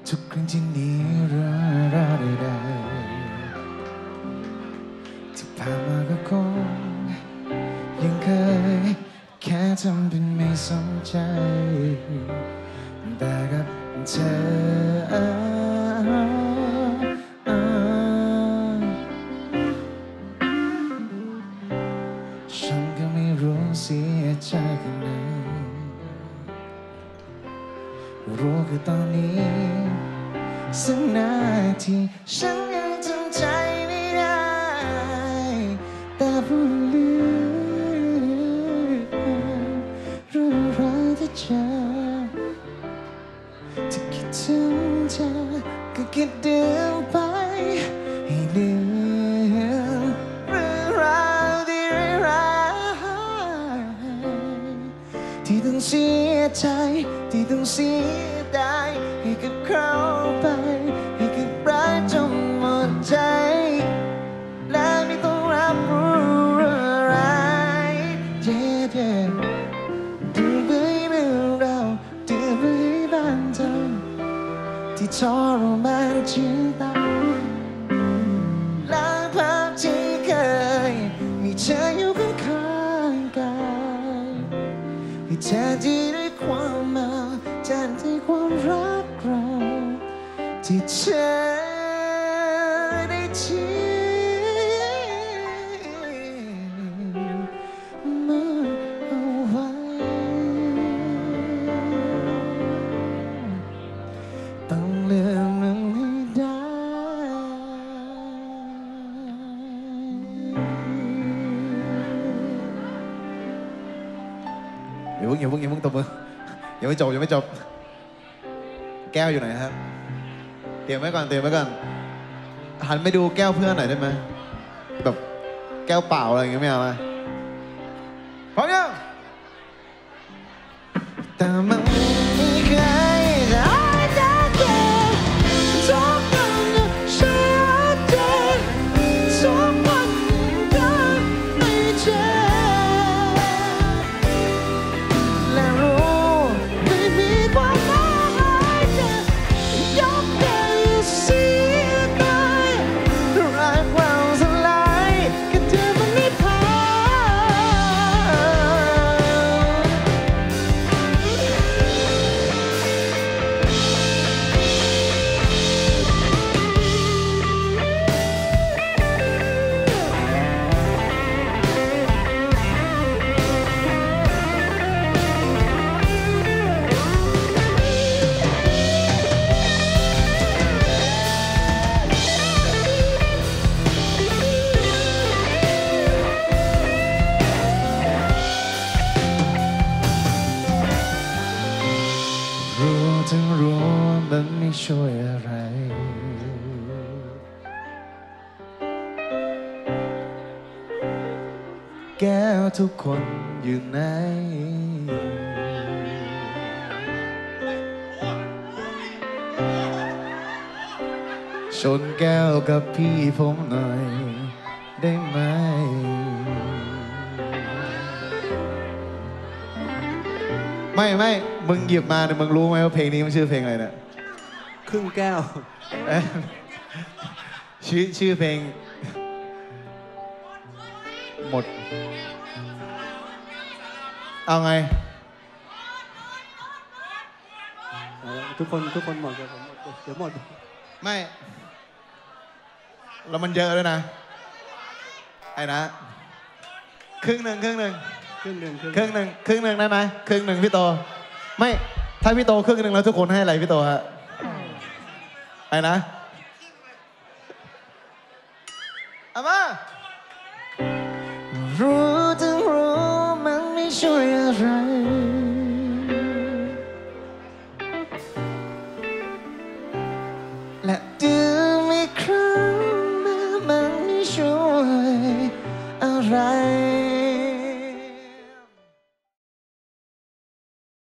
ทุกครั้งที่นิรันดร์ใดที่ผ่านมาก็คงยังเคยแค่ทำเป็นไม่สนใจแต่กับเธอฉันก็ไม่รู้เสียใจแค่ไหนรู้แค่ตอนนี้สักนาทีฉันยังทำใจไม่ได้แต่ผู้ลืมเรื่องราวที่เจอที่คิดถึงเธอก็คิดเดินไปให้ลืมเรื่องราวที่ร้ายที่ต้องเสียใจที่ต้องเสียดายให้กับเขาไปให้กับรักจนหมดใจและไม่ต้องรับรู้อะไรดูไปเรื่องเราดูไปบ้านเธอที่ทรมานจิตตาและภาพที่เคยมีเธออยู่ข้างกายให้แทนที่ได้ความเมาแทนที่ความรักเราที่เธอได้ทิ้งมันเอาไว้ต้องลืมมันให้ได้อย่าเพิ่งตบมือยังไม่จบแก้วอยู่ไหนครับเตรียมไว้ก่อนหันไปดูแก้วเพื่อนหน่อยได้ไหมแบบแก้วเปล่าอะไรอย่างเงี้ยไม่เอาไหมพร้อมยังแต่มันไม่เคยได้จากเธอทุกวันเสียใจทุกวันก็ไม่เจอและรู้ไม่มีความหมายจะยกใจเสียดายรักเราสลายก็เธอมันไม่พอรู้มันไม่ช่วยอะไรแก้วทุกคนอยู่ไหนชนแก้วกับพี่ผมหน่อยได้ไหมไม่มึงหยิบมาเนี่ยมึงรู้ไหมว่าเพลงนี้มันชื่อเพลงอะไรเนี่ยครึ่งแก้วชื่อเพลงหมดเอาไงทุกคนหมดเดี๋ยวหมดไม่แล้วมันเยอะด้วยนะไอ้นะครึ่งหนึ่งได้ไหมครึ่งหนึ่งพี่โตไม่ถ้าพี่โตครึ่งหนึ่งแล้วทุกคนให้อะไรพี่โตฮะไอ้นะเอามารู้มันไม่ช่วยอะไรและดื้อ